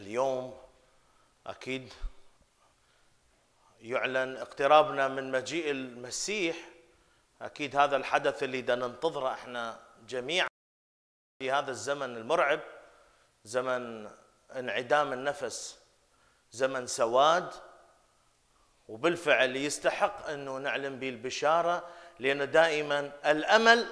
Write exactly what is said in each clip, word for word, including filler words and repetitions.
اليوم أكيد يعلن اقترابنا من مجيء المسيح. أكيد هذا الحدث اللي بدنا ننتظره احنا جميعا في هذا الزمن المرعب، زمن انعدام النفس، زمن سواد، وبالفعل يستحق أنه نعلن به البشارة، لأن دائما الأمل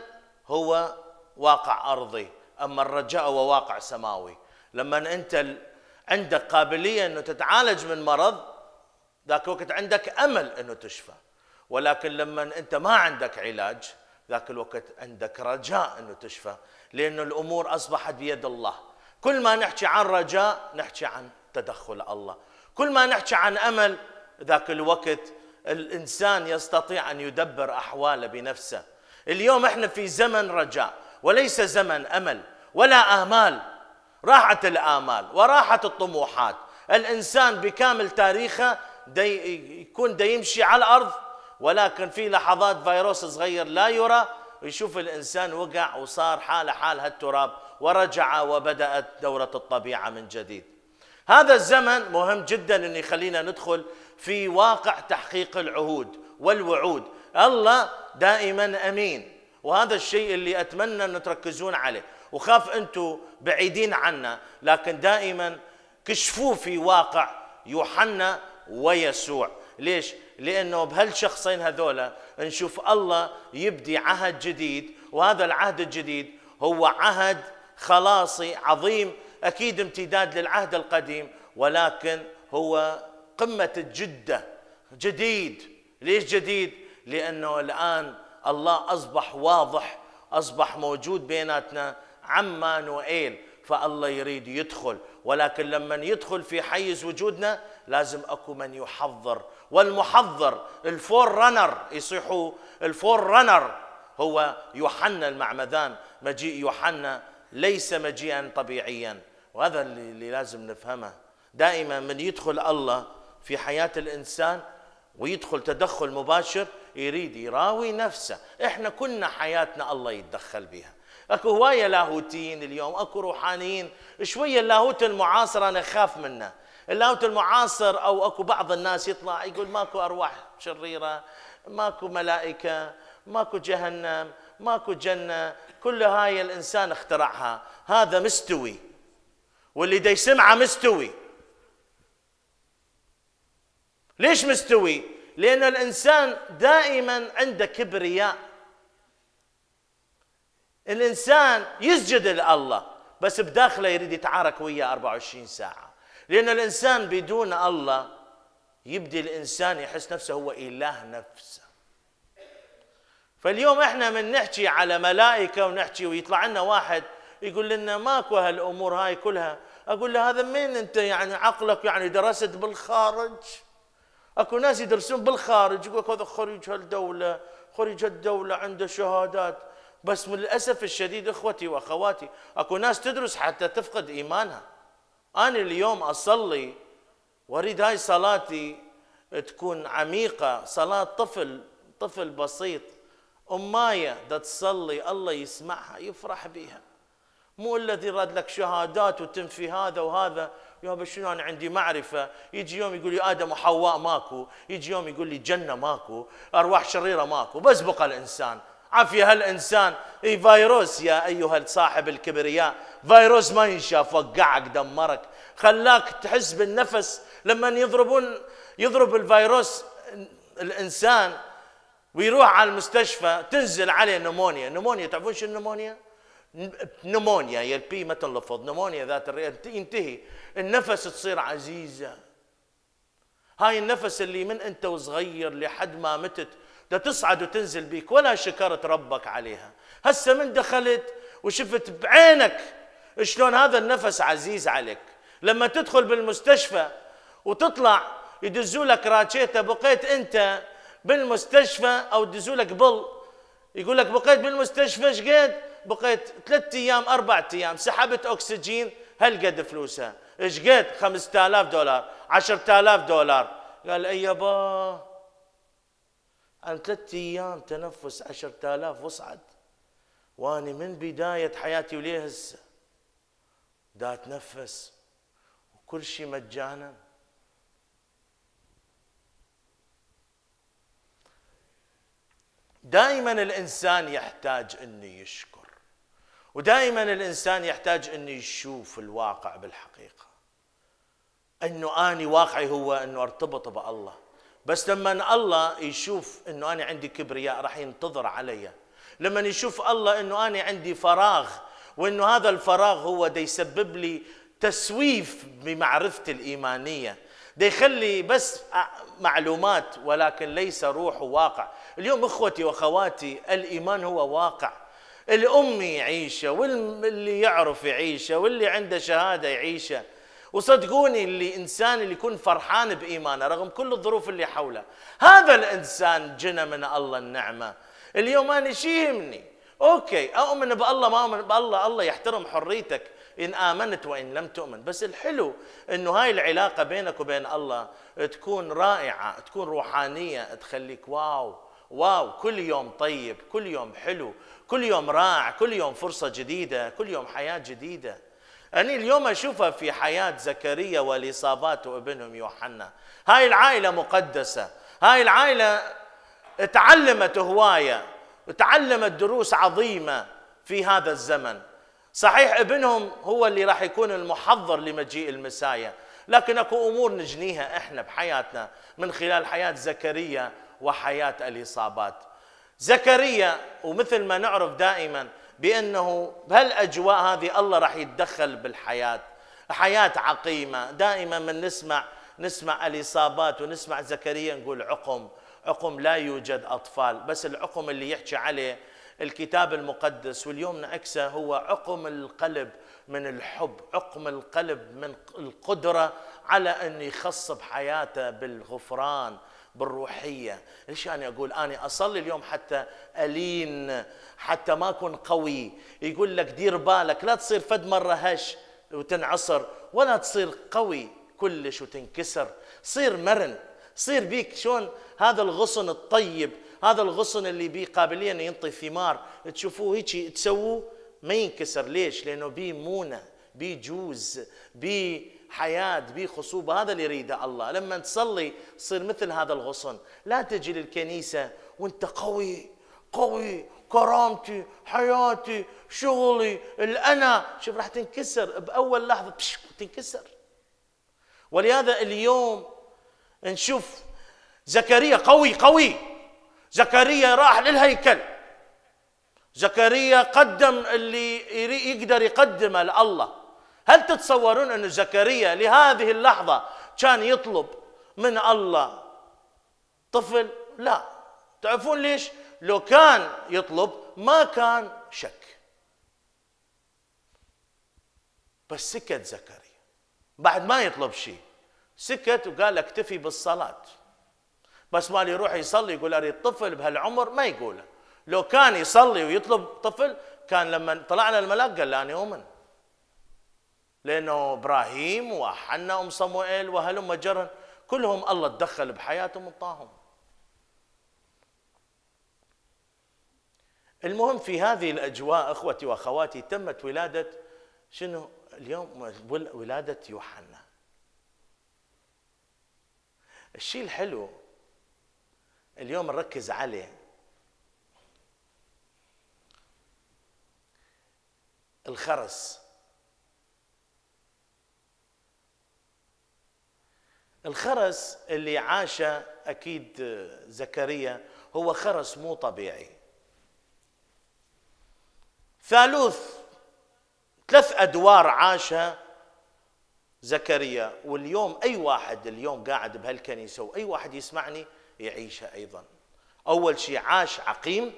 هو واقع أرضي، أما الرجاء هو واقع سماوي. لما أنت عندك قابلية أنه تتعالج من مرض، ذاك الوقت عندك أمل أنه تشفى، ولكن لما أنت ما عندك علاج، ذاك الوقت عندك رجاء أنه تشفى، لأن الأمور أصبحت بيد الله. كل ما نحكي عن رجاء نحكي عن تدخل الله، كل ما نحكي عن أمل ذاك الوقت الإنسان يستطيع أن يدبر أحواله بنفسه. اليوم احنا في زمن رجاء وليس زمن أمل ولا آمال. راحت الآمال وراحت الطموحات، الإنسان بكامل تاريخه دي يكون دا يمشي على الأرض، ولكن في لحظات فيروس صغير لا يرى ويشوف الإنسان وقع وصار حاله حال هالتراب ورجع وبدأت دورة الطبيعة من جديد. هذا الزمن مهم جدا أن يخلينا ندخل في واقع تحقيق العهود والوعود. الله دائما أمين، وهذا الشيء اللي أتمنى أن تركزون عليه، وخاف أنتم بعيدين عنا، لكن دائما كشفوه في واقع يوحنا ويسوع. ليش؟ لأنه بهالشخصين هذولا نشوف الله يبدي عهد جديد، وهذا العهد الجديد هو عهد خلاصي عظيم، أكيد امتداد للعهد القديم، ولكن هو قمة الجدة، جديد. ليش جديد؟ لأنه الآن الله أصبح واضح، أصبح موجود بيناتنا، عمانوئيل، فالله يريد يدخل، ولكن لما يدخل في حيز وجودنا لازم أكو من يحضر، والمحضر الفور رنر، يصيحوا الفور رنر هو يوحنا المعمدان. مجيء يوحنا ليس مجيئا طبيعيا، وهذا اللي, اللي لازم نفهمه. دائما من يدخل الله في حياة الإنسان ويدخل تدخل مباشر يريد يراوي نفسه. احنا كنا حياتنا الله يتدخل بها. اكو هوايه لاهوتيين اليوم، اكو روحانيين، شويه اللاهوت المعاصر انا اخاف منه. اللاهوت المعاصر او اكو بعض الناس يطلع يقول ماكو ارواح شريره، ماكو ملائكه، ماكو جهنم، ماكو جنه، كل هاي الانسان اخترعها. هذا مستوي، واللي دا يسمعه مستوي. ليش مستوي؟ لأن الإنسان دائما عنده كبرياء. الإنسان يسجد لله بس بداخله يريد يتعارك وياه أربعة وعشرين ساعة، لأن الإنسان بدون الله يبدي الإنسان يحس نفسه هو إله نفسه. فاليوم احنا من نحكي على ملائكة ونحكي ويطلع لنا واحد يقول لنا ماكو هالأمور هاي كلها، أقول له هذا مين أنت؟ يعني عقلك يعني درست بالخارج؟ اكو ناس يدرسون بالخارج يقول هذا خريج هالدوله، خريج هالدوله عنده شهادات، بس من الاسف الشديد اخوتي واخواتي اكو ناس تدرس حتى تفقد ايمانها. انا اليوم اصلي واريد هاي صلاتي تكون عميقه، صلاه طفل، طفل بسيط، امايه دا تصلي الله يسمعها يفرح بها، مو الذي راد لك شهادات وتنفي هذا وهذا. يا شنو انا عندي معرفه، يجي يوم يقول لي ادم وحواء ماكو، يجي يوم يقول لي جنه ماكو، ارواح شريره ماكو، بس بقى الانسان. عافيه هالانسان، اي فيروس يا ايها صاحب الكبرياء، فيروس ما ينشاف، وقعك دمرك، خلاك تحس بالنفس. لما يضربون يضرب الفيروس الانسان ويروح على المستشفى تنزل عليه نمونيا. نمونيا تعرفون شو النمونيا؟ نمونيا يلبي مثل لفظ نمونيا ذات الرئه، ينتهي النفس تصير عزيزه. هاي النفس اللي من انت وصغير لحد ما متت دا تصعد وتنزل بيك ولا شكرت ربك عليها. هسه من دخلت وشفت بعينك شلون هذا النفس عزيز عليك. لما تدخل بالمستشفى وتطلع يدزوا لك راكيته، بقيت انت بالمستشفى او يدزوا لك بل، يقول لك بقيت بالمستشفى ايش قد؟ بقيت ثلاث ايام اربع ايام، سحبت اكسجين هل قد فلوسها؟ ايش قد؟ خمسة آلاف دولار، عشرة آلاف دولار. قال اي يابا انا ثلاث ايام تنفس عشرة آلاف وصعد، واني من بدايه حياتي وليه هسه دا اتنفس كل شيء مجانا. دائما الإنسان يحتاج أن يشكر، ودائما الإنسان يحتاج أن يشوف الواقع بالحقيقة، أنه أنا واقعي هو أنه أرتبط بالله. بس لما الله يشوف أنه أنا عندي كبرياء راح ينتظر علي. لما يشوف الله أنه أنا عندي فراغ، وأنه هذا الفراغ هو دا يسبب لي تسويف بمعرفتي الإيمانية، دا يخلي بس معلومات ولكن ليس روح وواقع. اليوم إخوتي وأخواتي الإيمان هو واقع. الأمي يعيشه، واللي يعرف يعيشه، واللي عنده شهادة يعيشه. وصدقوني اللي إنسان اللي يكون فرحان بإيمانه رغم كل الظروف اللي حوله، هذا الإنسان جنى من الله النعمة. اليوم أنا شي يهمني؟ أوكي أؤمن بالله ما أؤمن بالله، الله يحترم حريتك إن آمنت وإن لم تؤمن. بس الحلو إنه هاي العلاقة بينك وبين الله تكون رائعة، تكون روحانية، تخليك واو واو، كل يوم طيب، كل يوم حلو، كل يوم رائع، كل يوم فرصة جديدة، كل يوم حياة جديدة. أنا اليوم أشوفها في حياة زكريا والإصابات وابنهم يوحنا. هاي العائلة مقدسة، هاي العائلة تعلمت هواية، تعلمت دروس عظيمة في هذا الزمن. صحيح ابنهم هو اللي راح يكون المحضر لمجيء المسايا، لكن اكو امور نجنيها احنا بحياتنا من خلال حياة زكريا وحياة الإصابات. زكريا ومثل ما نعرف دائما بأنه بهالأجواء هذه الله راح يتدخل بالحياة، حياة عقيمة. دائما من نسمع نسمع الإصابات ونسمع زكريا نقول عقم عقم، لا يوجد أطفال، بس العقم اللي يحكي عليه الكتاب المقدس واليوم نعكسه هو عقم القلب من الحب، عقم القلب من القدرة على أن يخصب حياته بالغفران بالروحية. ليش أنا أقول أنا أصلي اليوم حتى ألين، حتى ما أكون قوي. يقول لك دير بالك لا تصير فد مرة هش وتنعصر، ولا تصير قوي كلش وتنكسر. صير مرن، صير بيك شلون هذا الغصن الطيب، هذا الغصن اللي بيه قابلية أنه ينطي ثمار، تشوفوه هيك تسووه ما ينكسر. ليش؟ لأنه بيه مونة، بيه جوز، بيه حياة، بيه خصوبة. هذا اللي يريده الله. لما تصلي تصير مثل هذا الغصن. لا تجي للكنيسة وانت قوي قوي، كرامتي، حياتي، شغلي، الأنا، شوف راح تنكسر بأول لحظة، تنكسر. ولهذا اليوم نشوف زكريا قوي قوي. زكريا راح للهيكل، زكريا قدم اللي يقدر يقدمه لله. هل تتصورون أن زكريا لهذه اللحظة كان يطلب من الله طفل؟ لا. تعرفون ليش؟ لو كان يطلب ما كان شك. بس سكت زكريا بعد ما يطلب شيء، سكت وقال اكتفي بالصلاة. بس ما يروح يصلي يقول اريد طفل بهالعمر، ما يقوله. لو كان يصلي ويطلب طفل كان لما طلعنا الملاك قال لا أنا أؤمن، لأنه إبراهيم وحنا أم صموئيل وهلم جرا كلهم الله تدخل بحياتهم وطاهم. المهم في هذه الأجواء أخوتي وأخواتي تمت ولادة شنو اليوم؟ ولادة يوحنا. الشيء الحلو اليوم نركز عليه الخرس. الخرس اللي عاشه أكيد زكريا هو خرس مو طبيعي. ثالوث ثلاث أدوار عاشها زكريا، واليوم أي واحد اليوم قاعد بهالكنيسة وأي واحد يسمعني يعيشها أيضا. أول شيء عاش عقيم،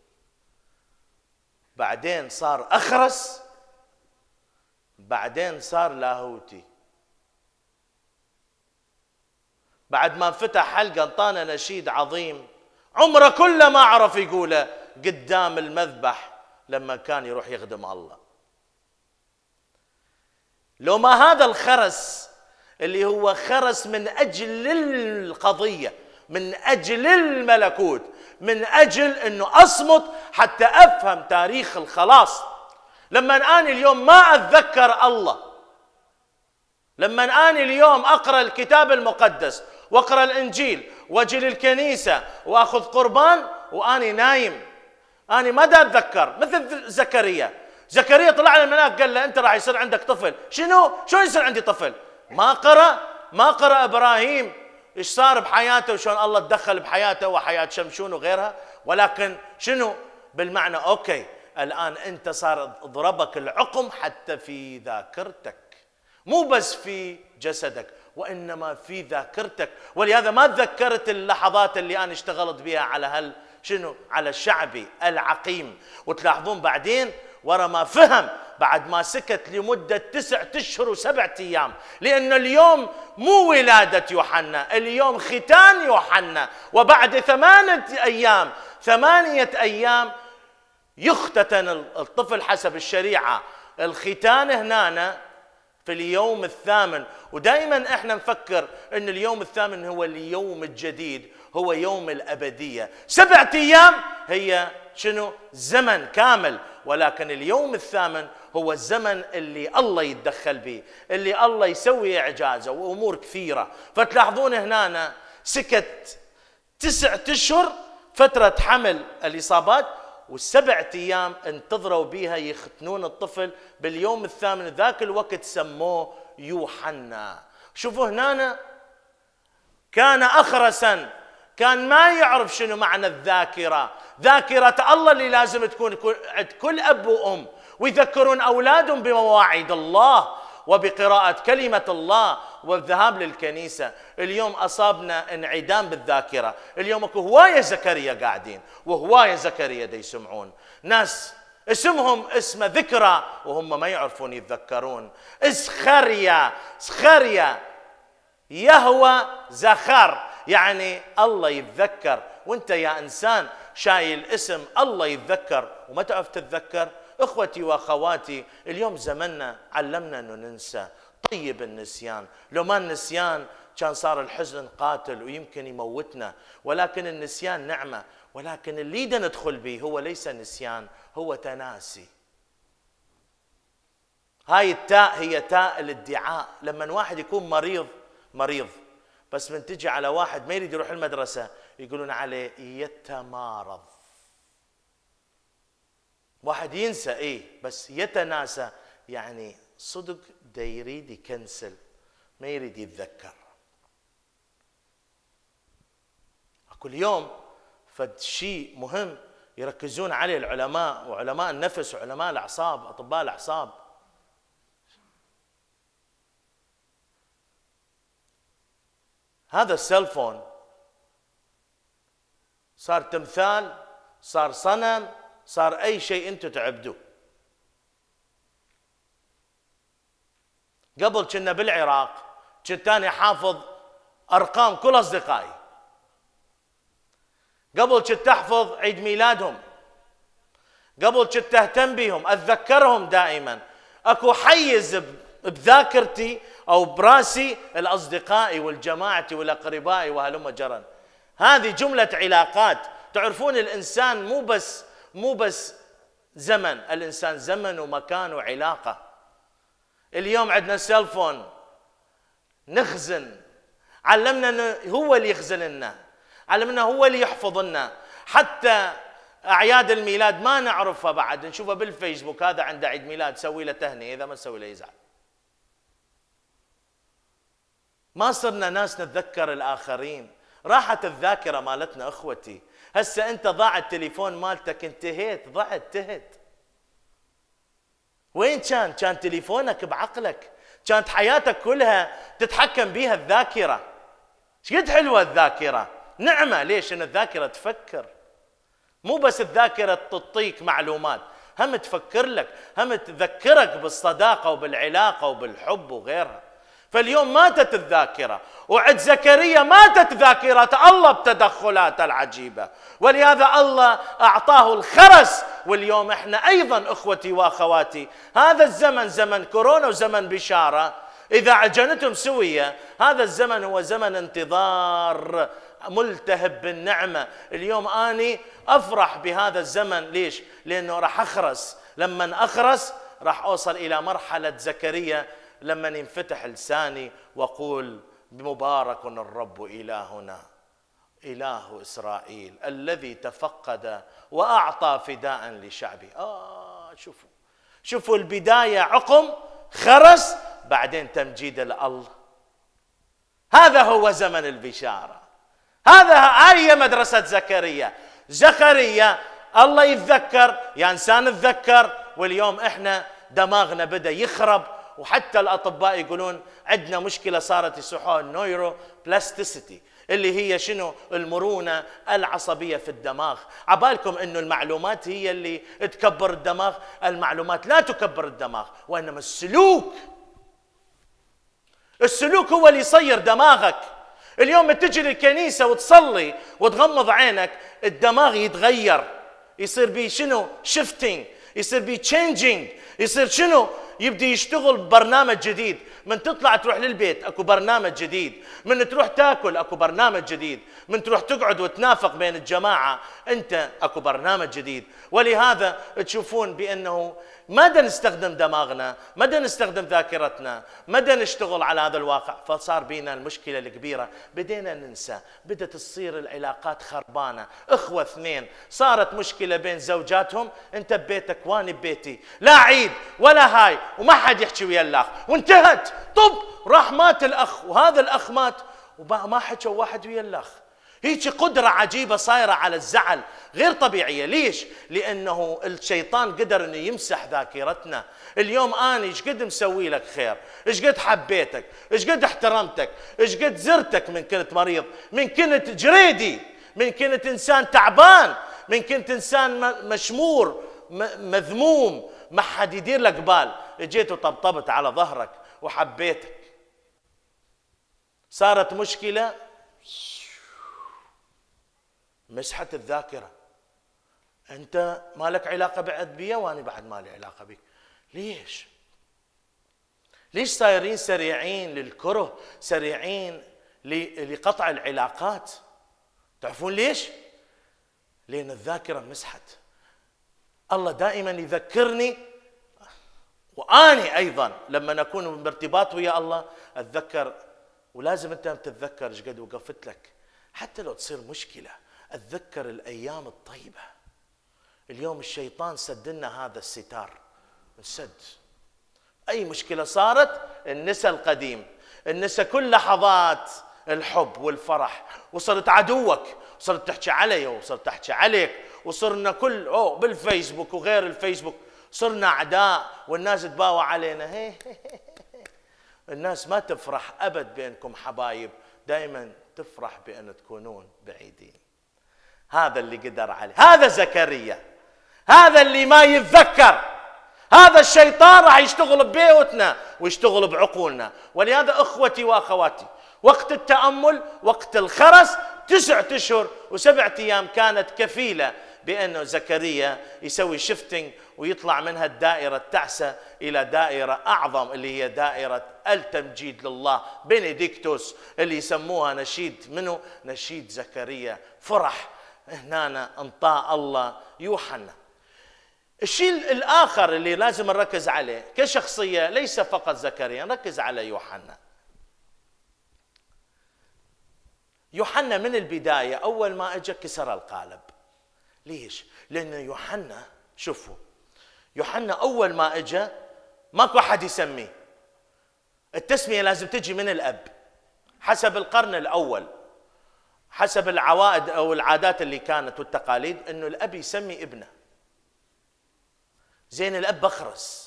بعدين صار أخرس، بعدين صار لاهوتي. بعد ما فتح حلقة انطانا نشيد عظيم عمره كله ما عرف يقوله قدام المذبح لما كان يروح يخدم الله. لو ما هذا الخرس اللي هو خرس من أجل القضية، من أجل الملكوت، من أجل أنه أصمت حتى أفهم تاريخ الخلاص. لما أنا اليوم ما أتذكر الله، لما اني اليوم اقرا الكتاب المقدس واقرا الانجيل واجي للكنيسه واخذ قربان واني نايم، اني ما دا اتذكر. مثل زكريا، زكريا طلع له الملاك قال له انت راح يصير عندك طفل. شنو؟ شلون يصير عندي طفل؟ ما قرا ما قرا ابراهيم ايش صار بحياته وشلون الله تدخل بحياته وحياه شمشون وغيرها، ولكن شنو؟ بالمعنى اوكي الان انت صار ضربك العقم حتى في ذاكرتك، مو بس في جسدك وانما في ذاكرتك. ولهذا ما تذكرت اللحظات اللي انا اشتغلت بها على هال شنو؟ على الشعبي العقيم. وتلاحظون بعدين ورا ما فهم بعد ما سكت لمدة تسعة أشهر وسبعة أيام، لأن اليوم مو ولادة يوحنا، اليوم ختان يوحنا. وبعد ثمانية أيام ثمانية أيام يختتن الطفل حسب الشريعة. الختان هنا في اليوم الثامن. ودائما احنا نفكر ان اليوم الثامن هو اليوم الجديد، هو يوم الأبدية. سبعة أيام هي شنو؟ زمن كامل، ولكن اليوم الثامن هو الزمن اللي الله يتدخل به، اللي الله يسوي إعجازه وأمور كثيرة. فتلاحظون هنا سكت تسعة أشهر فترة حمل الإصابات، والسبعة أيام انتظروا بها يختنون الطفل. باليوم الثامن ذاك الوقت سموه يوحنا. شوفوا هنا كان أخرسا، كان ما يعرف شنو معنى الذاكرة. ذاكرة الله اللي لازم تكون عند كل أب وأم، ويذكرون أولادهم بمواعيد الله وبقراءة كلمة الله والذهاب للكنيسة. اليوم أصابنا انعدام بالذاكرة. اليوم اكو هواية زكريا قاعدين وهواية زكريا دا يسمعون، ناس اسمهم اسم ذكرى وهم ما يعرفون يتذكرون. اسخريا، اسخريا يهوى زخر، يعني الله يتذكر. وانت يا انسان شايل اسم الله يتذكر وما تعرف تتذكر. اخوتي واخواتي اليوم زمننا علمنا انه ننسى. طيب النسيان، لو ما النسيان كان صار الحزن قاتل ويمكن يموتنا، ولكن النسيان نعمة. ولكن اللي دا ندخل به هو ليس نسيان، هو تناسي. هاي التاء هي تاء الادعاء. لما واحد يكون مريض مريض بس من تجي على واحد ما يريد يروح المدرسة يقولون عليه يتمارض. واحد ينسى ايه بس يتناسى، يعني صدق دا يريد يكنسل، ما يريد يتذكر. كل يوم فد شيء مهم يركزون عليه العلماء وعلماء النفس وعلماء الأعصاب، أطباء الأعصاب. هذا السيلفون صار تمثال، صار صنم، صار أي شيء أنتم تعبدوه. قبل كنا بالعراق كنت أنا حافظ أرقام كل أصدقائي، قبل كنت أحفظ عيد ميلادهم، قبل كنت أهتم بهم أتذكرهم دائما. أكو حيز بذاكرتي أو براسي الأصدقائي والجماعتي والأقربائي وهلم جرا. هذه جملة علاقات. تعرفون الإنسان مو بس مو بس زمن، الإنسان زمن ومكان وعلاقة. اليوم عندنا سيلفون نخزن، علمنا انه هو اللي يخزن لنا، علمنا هو اللي يحفظ لنا. حتى اعياد الميلاد ما نعرفها بعد، نشوفها بالفيسبوك، هذا عنده عيد ميلاد سوي له تهنئه، اذا ما نسوي له يزعل. ما صرنا ناس نتذكر الاخرين، راحت الذاكره مالتنا اخوتي. هسه انت ضاع التليفون مالتك، انتهيت، ضعت، تهت. وين كان؟ كان تليفونك بعقلك، كانت حياتك كلها تتحكم بها الذاكرة. شقد حلوة الذاكرة، نعمة. ليش؟ إن الذاكرة تفكر، مو بس الذاكرة تعطيك معلومات، هم تفكر لك، هم تذكرك بالصداقة وبالعلاقة وبالحب وغيرها. فاليوم ماتت الذاكرة، وعند زكريا ماتت ذاكرة الله بتدخلاته العجيبة، ولهذا الله أعطاه الخرس. واليوم احنا أيضا أخوتي وأخواتي هذا الزمن زمن كورونا وزمن بشارة، إذا عجنتم سوية. هذا الزمن هو زمن انتظار ملتهب بالنعمة. اليوم أني أفرح بهذا الزمن. ليش؟ لأنه راح أخرس. لما أخرس راح أوصل إلى مرحلة زكريا لما ينفتح لساني وأقول مبارك الرب إلهنا إله إسرائيل الذي تفقد وأعطى فداء لشعبه. آه شوفوا شوفوا البداية عقم خرس بعدين تمجيد الله. هذا هو زمن البشارة. هذا هي مدرسة زكريا. زكريا الله يتذكر، يا إنسان تذكر. واليوم إحنا دماغنا بدأ يخرب، وحتى الأطباء يقولون عندنا مشكلة صارت يسموها النيورو بلاستيسيتي، اللي هي شنو؟ المرونة العصبية في الدماغ. عبالكم إنه المعلومات هي اللي تكبر الدماغ؟ المعلومات لا تكبر الدماغ، وإنما السلوك. السلوك هو اللي يصير دماغك. اليوم تجي للكنيسة وتصلي وتغمض عينك، الدماغ يتغير، يصير بيه شنو؟ شيفتينج، يصير بيه تشينجينج، يصير شنو؟ يبدي يشتغل ببرنامج جديد. من تطلع تروح للبيت اكو برنامج جديد، من تروح تاكل اكو برنامج جديد، من تروح تقعد وتنافق بين الجماعه انت اكو برنامج جديد. ولهذا تشوفون بانه مدى نستخدم دماغنا، مدى نستخدم ذاكرتنا، مدى نشتغل على هذا الواقع، فصار بينا المشكله الكبيره. بدينا ننسى، بدت تصير العلاقات خربانه. اخوه اثنين صارت مشكله بين زوجاتهم، انت ببيتك وانا ببيتي، لا عيد ولا هاي وما حد يحكي ويا الاخ، وانتهت. طب راح مات الاخ، وهذا الاخ مات وما حكوا واحد ويا الاخ. هيك قدرة عجيبة صايرة على الزعل غير طبيعية. ليش؟ لأنه الشيطان قدر أنه يمسح ذاكرتنا. اليوم أنا إيش قد مسوي لك خير، إيش قد حبيتك، إيش قد احترمتك، إيش قد زرتك من كنت مريض، من كنت جريدي، من كنت إنسان تعبان، من كنت إنسان مشمور مذموم، ما حد يدير لك بال، جيت وطبطبت على ظهرك وحبيتك. صارت مشكلة، مسحت الذاكرة. أنت ما لك علاقة بعد بي وأنا بعد ما لي علاقة بك. ليش؟ ليش صايرين سريعين للكره، سريعين لقطع العلاقات؟ تعرفون ليش؟ لأن الذاكرة مسحت. الله دائما يذكرني، وأني أيضا لما نكون بارتباط ويا الله أتذكر، ولازم أنت تتذكر إيش قد وقفت لك حتى لو تصير مشكلة. أتذكر الأيام الطيبة. اليوم الشيطان سد لنا هذا الستار، انسد. أي مشكلة صارت النسى القديم، النسى كل لحظات الحب والفرح، وصرت عدوك، وصرت تحكي علي وصرت تحكي عليك، وصرنا كل أوه بالفيسبوك وغير الفيسبوك صرنا أعداء، والناس تباوع علينا. هي هي هي. الناس ما تفرح أبد بأنكم حبايب، دائما تفرح بأن تكونون بعيدين. هذا اللي قدر عليه، هذا زكريا، هذا اللي ما يتذكر. هذا الشيطان راح يشتغل ببيوتنا ويشتغل بعقولنا. ولهذا اخوتي واخواتي، وقت التأمل، وقت الخرس، تسعة اشهر وسبعة ايام كانت كفيلة بانه زكريا يسوي شيفتنج ويطلع منها الدائرة التعسة الى دائرة اعظم، اللي هي دائرة التمجيد لله، بنديكتوس، اللي يسموها نشيد منه؟ نشيد زكريا. فرح هنا انطاء الله يوحنا. الشيء الآخر اللي لازم نركز عليه كشخصية، ليس فقط زكريا، نركز على يوحنا. يوحنا من البداية أول ما أجا كسر القالب. ليش؟ لأن يوحنا، شوفوا، يوحنا أول ما أجا ماكو أحد يسميه. التسمية لازم تجي من الأب حسب القرن الأول، حسب العوائد أو العادات اللي كانت والتقاليد، أنه الأب يسمي ابنه. زين الأب بخرس.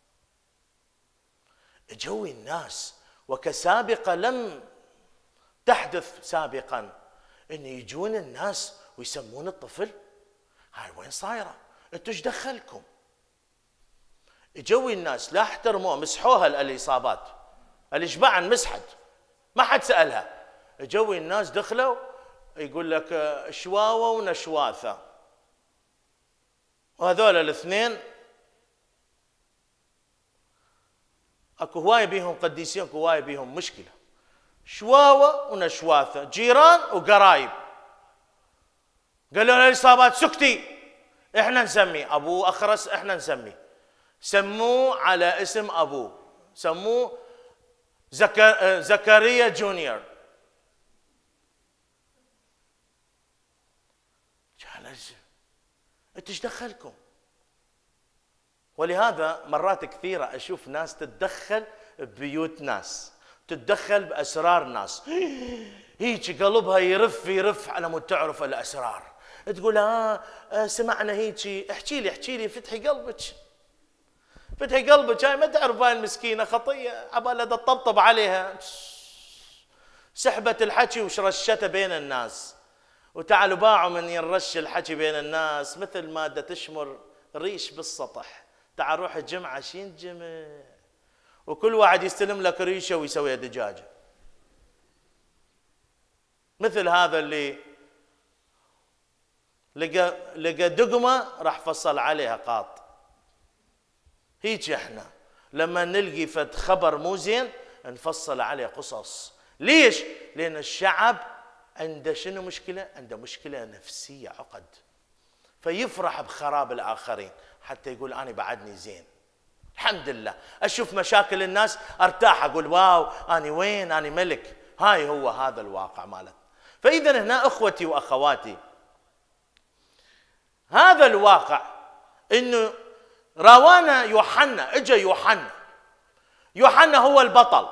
جوي الناس وكسابقة لم تحدث سابقا أن يجون الناس ويسمون الطفل. هاي وين صايرة؟ أنتوا ايش دخلكم؟ جوي الناس لا احترموها، مسحوها الإصابات، الإشباع مسحت، ما حد سألها. جوي الناس دخلوا يقول لك شواوة ونشواثة، وهذول الاثنين اكو هواي بيهم قديسين، اكو هواي بيهم مشكله. شواوه ونشواثه، جيران وقرايب. قالوا له الاصابات سكتي، احنا نسمي ابوه اخرس، احنا نسمي، سموه على اسم ابوه. سموه زكر... زكريا جونيور. انت ايش دخلكم؟ ولهذا مرات كثيرة اشوف ناس تتدخل ببيوت ناس، تتدخل باسرار ناس، هيك قلبها يرف يرف على مود تعرف الاسرار، تقول ها آه سمعنا هيك، احكي لي احكي لي، فتحي قلبك فتحي قلبك، هاي ما تعرف هاي المسكينة خطية عبالها تطبطب عليها، سحبت الحكي وشرشته بين الناس، وتعالوا باعوا من ينرش الحكي بين الناس مثل مادة تشمر ريش بالسطح. تعال روح الجمعة شين جمع، وكل واحد يستلم لك ريشة ويسويها دجاجة. مثل هذا اللي لقى لقى دقمة راح فصل عليها قاط. هيك احنا لما نلقي فد خبر مو زين نفصل عليه قصص. ليش؟ لأن الشعب عنده شنو مشكلة؟ عنده مشكلة نفسية، عقد، فيفرح بخراب الآخرين حتى يقول أنا بعدني زين. الحمد لله أشوف مشاكل الناس أرتاح، أقول واو أنا وين، أنا ملك. هاي هو هذا الواقع مالت. فإذا هنا أخوتي وأخواتي، هذا الواقع إنه راوانا يوحنا، إجا يوحنا، يوحنا هو البطل.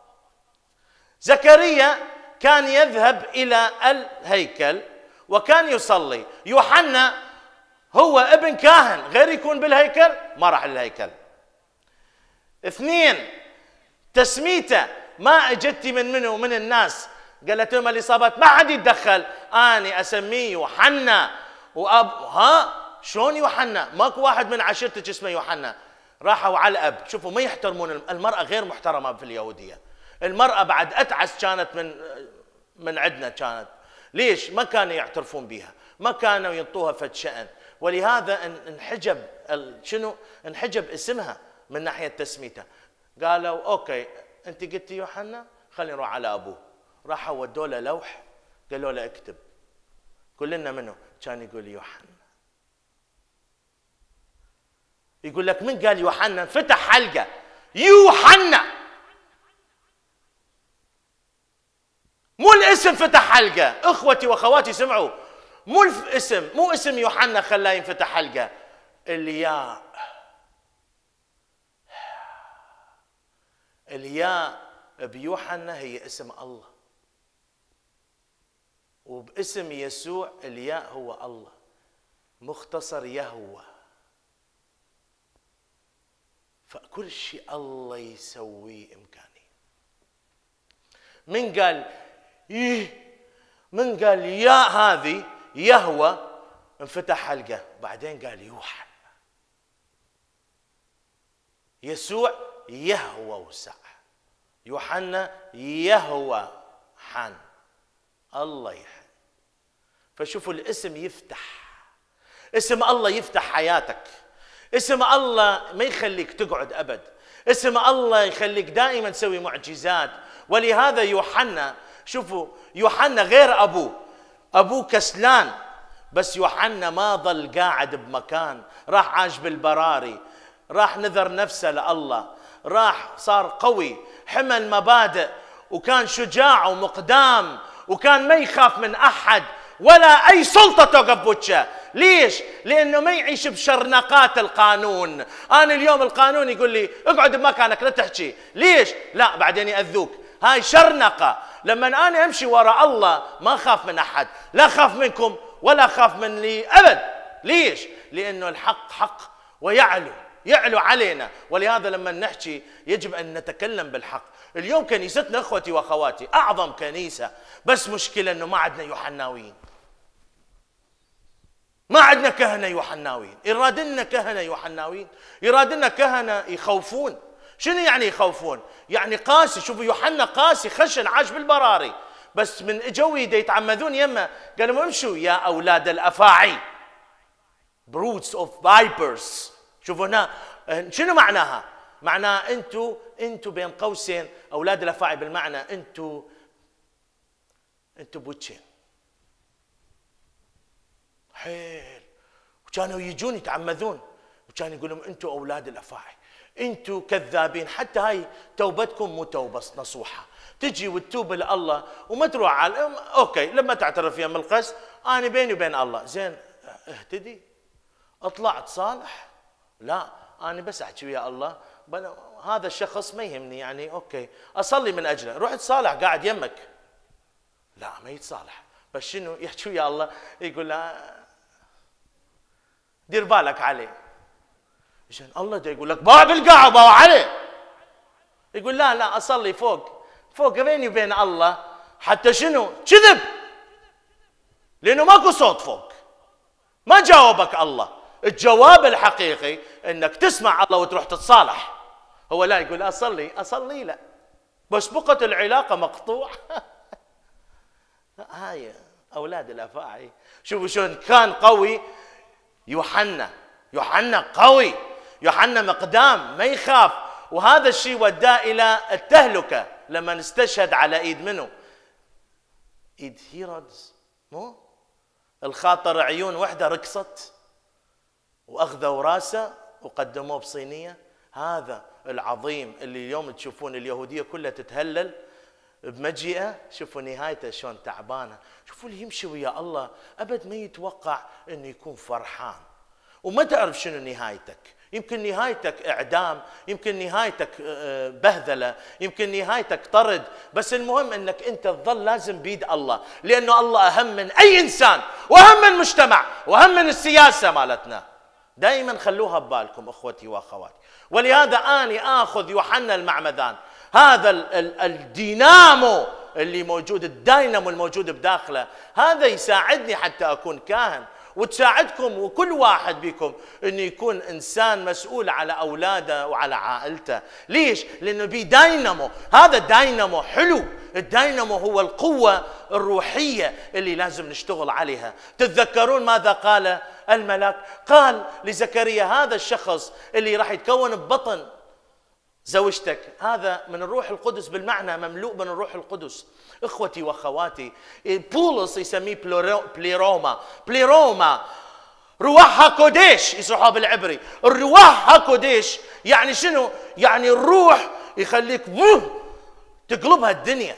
زكريا كان يذهب إلى الهيكل وكان يصلي، يوحنا هو ابن كاهن، غير يكون بالهيكل ما راح للهيكل. اثنين، تسميته ما اجتي من منه من الناس، قالت لهم الإصابات ما حد يتدخل، أنا أسميه يوحنا وأب. ها شلون يوحنا؟ ماكو واحد من عشيرتك اسمه يوحنا. راحوا على الأب. شوفوا ما يحترمون المرأة، غير محترمة في اليهودية. المرأة بعد أتعس كانت من من عندنا كانت. ليش؟ ما كانوا يعترفون بها، ما كانوا ينطوها فد شأن، ولهذا انحجب شنو؟ انحجب اسمها من ناحية تسميته. قالوا أوكي أنت قلتي يوحنا، خلينا نروح على أبوه. راحوا ودوا له لوح، قالوا له اكتب. كلنا منه كان يقول يوحنا. يقول لك من قال يوحنا؟ فتح حلقة يوحنا، مو الاسم فتح حلقة. اخوتي واخواتي سمعوا، مو الاسم، مو اسم يوحنا خلاه ينفتح حلقة، الياء. الياء بيوحنا هي اسم الله، وباسم يسوع الياء هو الله، مختصر يهوه. فكل شيء الله يسويه إمكاني. من قال إيه، من قال يا هذه يهوى انفتح حلقة، بعدين قال يوحنا. يسوع يهوى وسع، يوحنا يهوى حن، الله يحن. فشوفوا الاسم يفتح، اسم الله يفتح حياتك، اسم الله ما يخليك تقعد أبد، اسم الله يخليك دائما تسوي معجزات. ولهذا يوحنا، شوفوا يوحنا غير أبوه، أبوه كسلان، بس يوحنا ما ظل قاعد بمكان، راح عاش بالبراري، راح نذر نفسه لله، راح صار قوي، حمل مبادئ، وكان شجاع ومقدام، وكان ما يخاف من أحد ولا أي سلطة توقف بوجهه. ليش؟ لأنه ما يعيش بشرنقات القانون. أنا اليوم القانون يقول لي اقعد بمكانك لا تحكي، ليش؟ لا بعدين يأذوك، هاي شرنقة. لما أنا أمشي وراء الله ما أخاف من أحد، لا أخاف منكم ولا أخاف من لي أبد. ليش؟ لأنه الحق حق ويعلو، يعلو علينا. ولهذا لما نحكي يجب أن نتكلم بالحق. اليوم كنيستنا اخوتي واخواتي اعظم كنيسه، بس مشكله انه ما عندنا يوحناويين، ما عندنا كهنه يوحناويين. يراد لنا كهنه يوحناويين، يراد لنا كهنه يخوفون. شنو يعني يخوفون؟ يعني قاسي. شوفوا يوحنا قاسي خشن، عاش بالبراري، بس من اجوا يتعمدون يمه قالوا امشوا يا اولاد الافاعي، broods of vipers. شوفوا هنا شنو معناها؟ معناه انتو انتو بين قوسين اولاد الافاعي، بالمعنى انتو انتو بوتشين حيل. وكانوا يجون يتعمدون وكانوا يقولون انتو اولاد الافاعي، انتم كذابين. حتى هاي توبتكم مو توبه نصوحه، تجي وتتوب لله وما تروح على اوكي لما تعترف يم القس انا بيني وبين الله، زين اهتدي اطلع تصالح، لا انا بس احكي ويا الله هذا الشخص ما يهمني يعني اوكي اصلي من اجله، روح تصالح قاعد يمك. لا ما يتصالح، بس شنو يحكي ويا الله يقول له دير بالك عليه. عشان الله دا يقول لك باب القاع وباو عليه، يقول لا لا اصلي فوق فوق بيني وبين الله. حتى شنو كذب، لانه ماكو صوت فوق، ما جاوبك الله. الجواب الحقيقي انك تسمع الله وتروح تتصالح. هو لا يقول اصلي اصلي لا بس بقت العلاقه مقطوع. هاي اولاد الافاعي. شوفوا شلون كان قوي يوحنا، يوحنا قوي، يوحنا مقدام ما يخاف، وهذا الشيء وداه الى التهلكه لما استشهد على ايد منه؟ ايد هيرودز. مو الخاطر عيون وحده رقصت واخذوا راسه وقدموه بصينيه. هذا العظيم اللي اليوم تشوفون اليهوديه كلها تتهلل بمجيئه، شوفوا نهايته شلون تعبانه. شوفوا اللي يمشي ويا الله ابد ما يتوقع انه يكون فرحان، وما تعرف شنو نهايتك. يمكن نهايتك اعدام، يمكن نهايتك بهذله، يمكن نهايتك طرد، بس المهم انك انت تظل لازم بيد الله، لانه الله اهم من اي انسان واهم من المجتمع واهم من السياسه مالتنا. دائما خلوها ببالكم اخوتي واخواتي. ولهذا اني اخذ يوحنا المعمدان، هذا الدينامو اللي موجود، الدينامو الموجود بداخله، هذا يساعدني حتى اكون كاهن، وتساعدكم وكل واحد بكم انه يكون انسان مسؤول على اولاده وعلى عائلته. ليش؟ لانه بي داينامو. هذا الداينامو حلو، الداينامو هو القوه الروحيه اللي لازم نشتغل عليها. تتذكرون ماذا قال الملاك؟ قال لزكريا هذا الشخص اللي راح يتكون ببطن زوجتك هذا من الروح القدس، بالمعنى مملوء من الروح القدس. اخوتي واخواتي، بولس يسميه بليروما. بليروما روح هاكوديش يصحوها بالعبري. الروح هاكوديش يعني شنو؟ يعني الروح يخليك تقلبها الدنيا،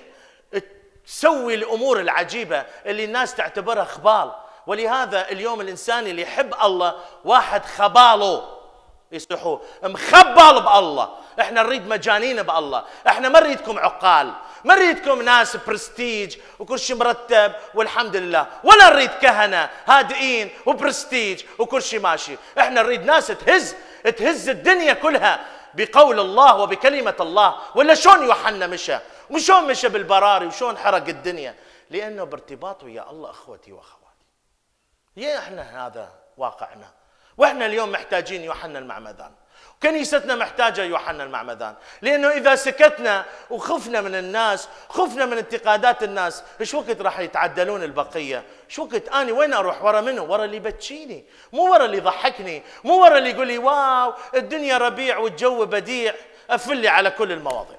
تسوي الامور العجيبه اللي الناس تعتبرها خبال. ولهذا اليوم الانسان اللي يحب الله واحد خباله يصحوه مخبل بالله. احنا نريد مجانين بالله، احنا ما نريدكم عقال، ما نريدكم ناس برستيج وكل شيء مرتب والحمد لله، ولا نريد كهنه هادئين وبرستيج وكل شيء ماشي. احنا نريد ناس تهز تهز الدنيا كلها بقول الله وبكلمه الله. ولا شلون يوحنا مشى، وشلون مشى بالبراري، وشلون حرق الدنيا؟ لانه بارتباط ويا الله. اخوتي واخواتي، يا احنا هذا واقعنا، واحنا اليوم محتاجين يوحنا المعمدان، كنيستنا محتاجه يوحنا المعمدان. لانه اذا سكتنا وخفنا من الناس، خفنا من انتقادات الناس، ايش وقت راح يتعدلون البقيه؟ ايش وقت اني وين اروح؟ ورا منه؟ ورا اللي يبكيني، مو ورا اللي يضحكني، مو ورا اللي يقول لي واو الدنيا ربيع والجو بديع افلي على كل المواضيع.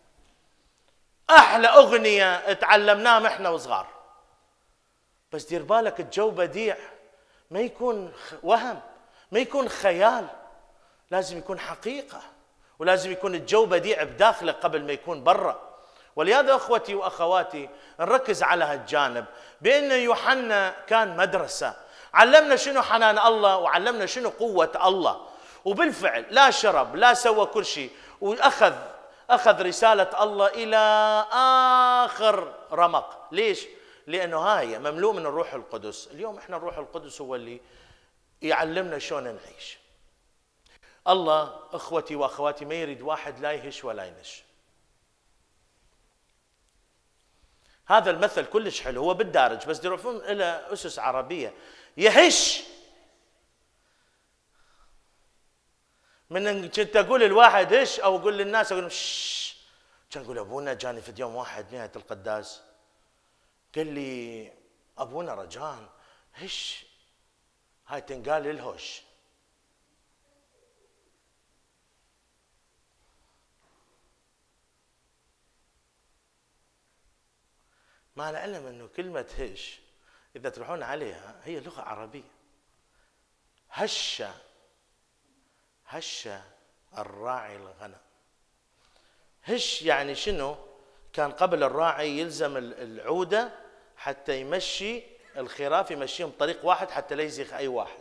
احلى اغنيه تعلمناها احنا وصغار، بس دير بالك الجو بديع ما يكون وهم، ما يكون خيال، لازم يكون حقيقة، ولازم يكون الجو بديع بداخله قبل ما يكون برا. ولهذا أخوتي وأخواتي نركز على هالجانب، بأن يوحنا كان مدرسة، علمنا شنو حنان الله وعلمنا شنو قوة الله. وبالفعل لا شرب لا سوى كل شيء، وأخذ أخذ رسالة الله إلى آخر رمق. ليش؟ لأنه هاي مملوء من الروح القدس. اليوم إحنا الروح القدس هو اللي يعلمنا شلون نعيش. الله اخوتي واخواتي ما يريد واحد لا يهش ولا ينش. هذا المثل كلش حلو، هو بالدارج بس تعرفون له اسس عربيه. يهش من كنت اقول الواحد هش او اقول للناس اقول شش، كان اقول ابونا جاني في يوم واحد نهايه القداس قال لي ابونا رجان هش، هاي تنقال للهش. مع العلم انه كلمة هش اذا تروحون عليها هي لغة عربية. هشة هشة الراعي الغنم. هش يعني شنو؟ كان قبل الراعي يلزم العودة حتى يمشي الخراف، يمشيهم طريق واحد حتى لا يزيغ أي واحد.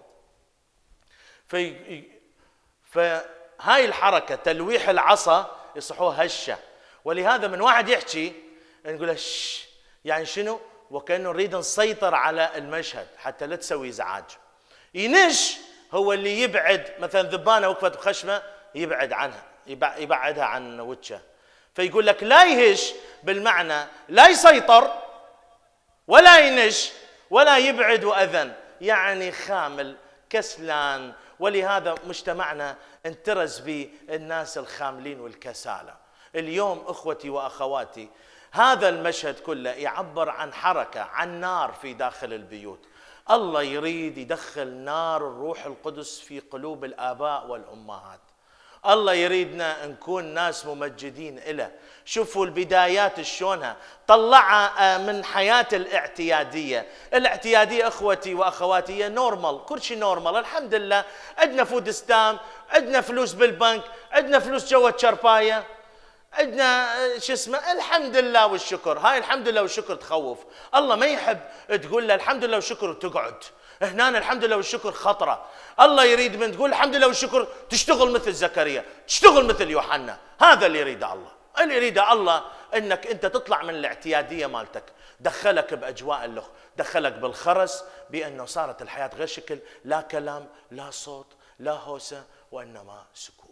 في فهاي الحركة تلويح العصا يصحوها هشة. ولهذا من واحد يحكي نقول له شش، يعني شنو؟ وكأنه نريد نسيطر على المشهد حتى لا تسوي ازعاج. ينش هو اللي يبعد، مثلا ذبانة وقفت بخشمة يبعد عنها، يبعدها عن وجهه. فيقول لك لا يهش بالمعنى لا يسيطر ولا ينش ولا يبعد وأذن، يعني خامل كسلان. ولهذا مجتمعنا انترز بالناس الخاملين والكسالى. اليوم اخوتي واخواتي هذا المشهد كله يعبر عن حركة، عن نار في داخل البيوت. الله يريد يدخل نار الروح القدس في قلوب الآباء والأمهات. الله يريدنا نكون ناس ممجدين إله. شوفوا البدايات شلونها طلعها من حياة الاعتيادية. الاعتيادية اخوتي واخواتي هي نورمال، كل شيء نورمال، الحمد لله. عندنا فود ستام، عندنا فلوس بالبنك، عندنا فلوس جوا شرباية، عندنا شو اسمه، الحمد لله والشكر. هاي الحمد لله والشكر تخوف. الله ما يحب تقول له الحمد لله والشكر وتقعد هنا. الحمد لله والشكر خطرة. الله يريد من تقول الحمد لله والشكر تشتغل مثل زكريا، تشتغل مثل يوحنا. هذا اللي يريده الله. اللي يريده الله انك انت تطلع من الاعتيادية مالتك، دخلك باجواء اللخ، دخلك بالخرس، بانه صارت الحياة غير شكل، لا كلام لا صوت لا هوسة وانما سكوت.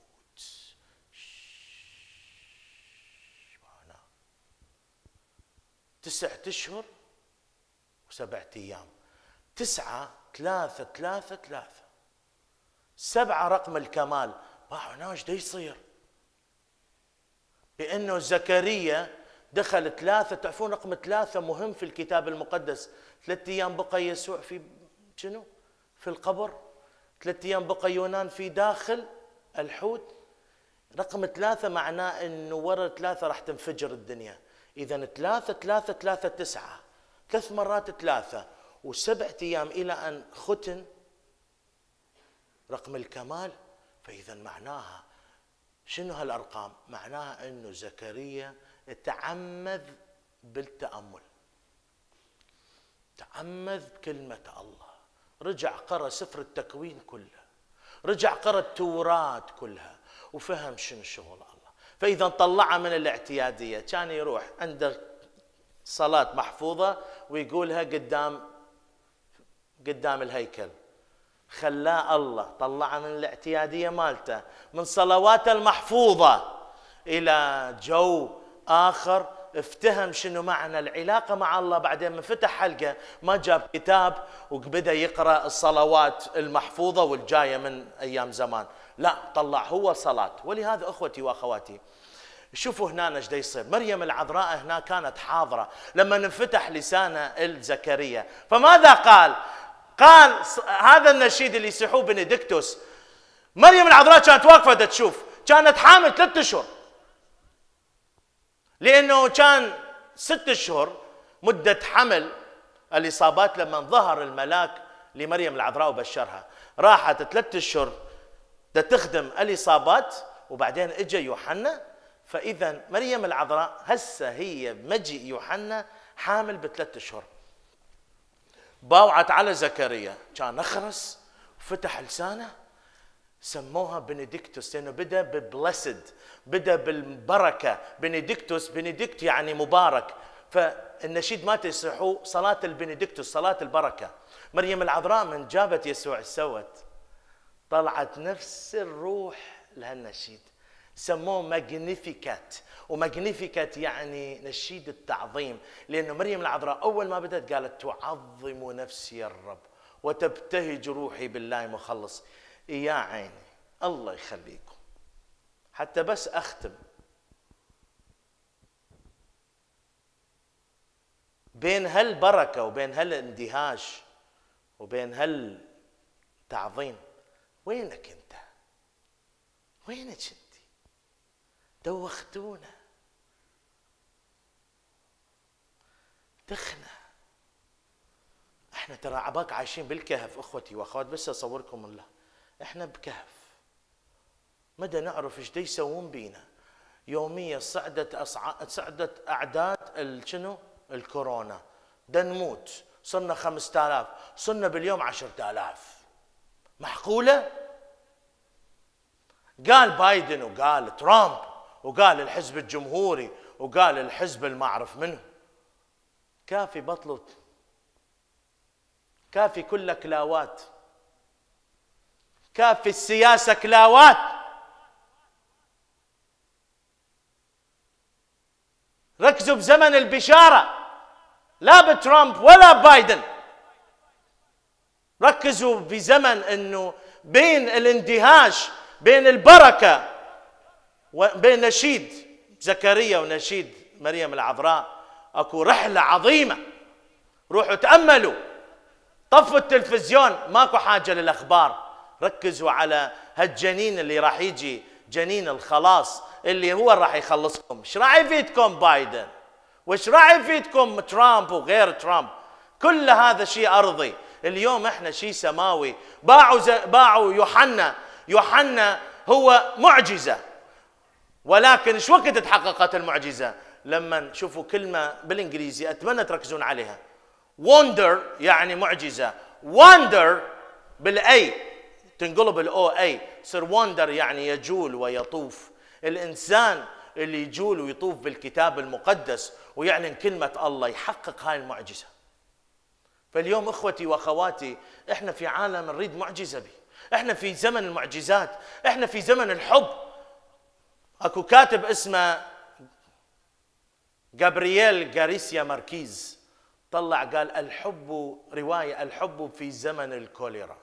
تسعة اشهر وسبعة ايام. تسعة ثلاثة ثلاثة ثلاثة سبعة رقم الكمال. هنا ايش دا يصير؟ بانه زكريا دخل ثلاثة. تعرفون رقم ثلاثة مهم في الكتاب المقدس. ثلاثة ايام بقى يسوع في شنو؟ في القبر. ثلاثة ايام بقى يونان في داخل الحوت. رقم ثلاثة معناه انه ورا ثلاثة راح تنفجر الدنيا. اذا ثلاثة ثلاثة ثلاثة تسعة، ثلاث مرات ثلاثة وسبعة ايام الى ان ختن رقم الكمال. فاذا معناها شنو هالارقام؟ معناها انه زكريا تعمد بالتامل، تعمد بكلمه الله، رجع قرأ سفر التكوين كله، رجع قرأ التوراة كلها وفهم شنو شغل الله. فاذا طلعها من الاعتياديه. كان يروح عنده صلاه محفوظه ويقولها قدام قدام الهيكل. خلاه الله طلعها من الاعتياديه مالته، من صلواته المحفوظه الى جو اخر. افتهم شنو معنى العلاقه مع الله. بعدين من فتح حلقه ما جاب كتاب وبدا يقرا الصلوات المحفوظه والجايه من ايام زمان، لا، طلع هو صلاه. ولهذا اخوتي واخواتي شوفوا هنا ايش دا يصير. مريم العذراء هنا كانت حاضره لما انفتح لسانه الزكريا. فماذا قال؟ قال هذا النشيد اللي يصيحوه بنديكتوس. مريم العذراء كانت واقفه تشوف، كانت حامل ثلاثة اشهر، لانه كان ست اشهر مده حمل الاصابات. لما ظهر الملاك لمريم العذراء وبشرها، راحت ثلاثة اشهر تخدم الاصابات، وبعدين اجى يوحنا. فاذا مريم العذراء هسه هي مجيء يوحنا حامل بثلاث اشهر. باوعت على زكريا، كان اخرس وفتح لسانه، سموها بنديكتوس لانه بدا ببلسد، بدا بالبركه. بنديكتوس، بنديكت يعني مبارك. فالنشيد ما تسحوا صلاه البنديكتوس، صلاه البركه. مريم العذراء من جابت يسوع سوت، طلعت نفس الروح لهالنشيد، سموه ماجنيفيكات. وماجنيفيكات يعني نشيد التعظيم، لأنه مريم العذراء أول ما بدأت قالت تعظم نفسي الرب وتبتهج روحي بالله مخلص. يا عيني الله يخليكم. حتى بس أختم، بين هالبركة وبين هالاندهاش وبين هالتعظيم، وينك أنت؟ وينك أنت؟ دوختونا، دخنا. احنا ترى عباك عايشين بالكهف اخوتي واخوات، بس اصوركم الله، احنا بكهف. مدى نعرف ايش دا يسوون بينا. يوميا صعدت أصع... صعدت اعداد شنو؟ الكورونا، دا نموت، صرنا خمسة آلاف، صرنا باليوم عشرة آلاف. معقولة؟ قال بايدن وقال ترامب وقال الحزب الجمهوري وقال الحزب الما اعرف منه. كافي بطلوا، كافي كل كلاوات، كافي السياسة كلاوات. ركزوا بزمن البشارة، لا بترامب ولا بايدن. ركزوا بزمن انه بين الاندهاش، بين البركة وبين نشيد زكريا ونشيد مريم العذراء اكو رحلة عظيمة. روحوا تأملوا، طفوا التلفزيون، ماكو حاجة للأخبار. ركزوا على هالجنين اللي راح يجي، جنين الخلاص اللي هو راح يخلصكم. ايش راح يفيدكم بايدن؟ وايش راح يفيدكم ترامب وغير ترامب؟ كل هذا شيء أرضي. اليوم احنا شيء سماوي. باعوا ز... باعوا يوحنا، يوحنا هو معجزة، ولكن ايش وقت تحققت المعجزة؟ لما شوفوا كلمة بالانجليزي اتمنى تركزون عليها، wonder يعني معجزة. wonder بالاي تنقلب الاو اي صير wonder يعني يجول ويطوف. الانسان اللي يجول ويطوف بالكتاب المقدس ويعلن كلمة الله يحقق هاي المعجزة. فاليوم اخوتي واخواتي احنا في عالم نريد معجزة به، احنا في زمن المعجزات، احنا في زمن الحب. اكو كاتب اسمه جابرييل غاريسيا ماركيز طلع قال الحب، رواية الحب في زمن الكوليرا،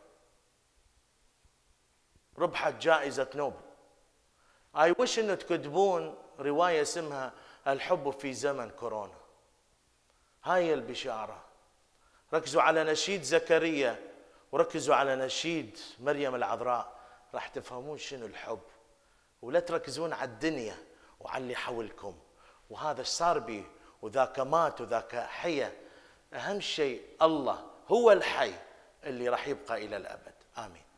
ربحت جائزة نوبل. اي وش انه تكتبون رواية اسمها الحب في زمن كورونا. هاي البشارة. ركزوا على نشيد زكريا وركزوا على نشيد مريم العذراء، راح تفهمون شنو الحب. ولا تركزون على الدنيا وعلى اللي حولكم وهذا ايش صار بيه وذاك مات وذاك حيا. اهم شيء الله هو الحي اللي راح يبقى الى الابد. امين.